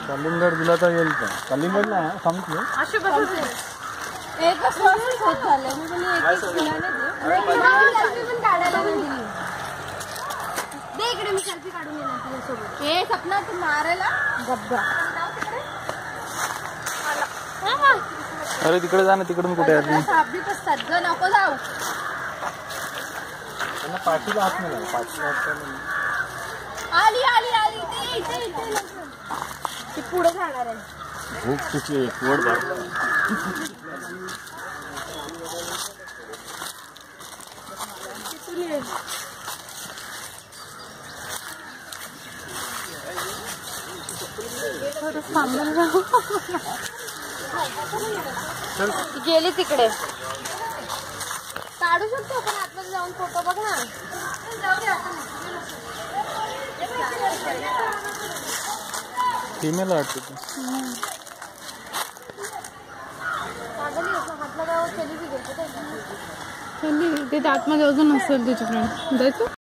कलिंगड दिला तर येईल का? कलिंगड नाही सांगितलं असे बघा एकच होत झालं मी बोलली एकच दिलाने दे पण काढायला नाही दिली दे इकडे मी सेल्फी काढून येणार तुझ्यासोबत हे सपना तू मारायला गब्बा अरे तिकडे जा ना तिकडून कुठे आहे साबी असतात ग नको जाऊ त्यांना पाठीला हात नाही पाठीला आली आली आली इथे इथे इथे ती पुढे जाणार आहे भूक तुझी पोट भर गेली तिकडे काढू शकतो आपण आतमध्ये जाऊन फोटो बघ ना फीमेल वाटते हातला गाव चली बी गेली ते आतमध्ये अजून असेल त्याची फ्रेंड जायचं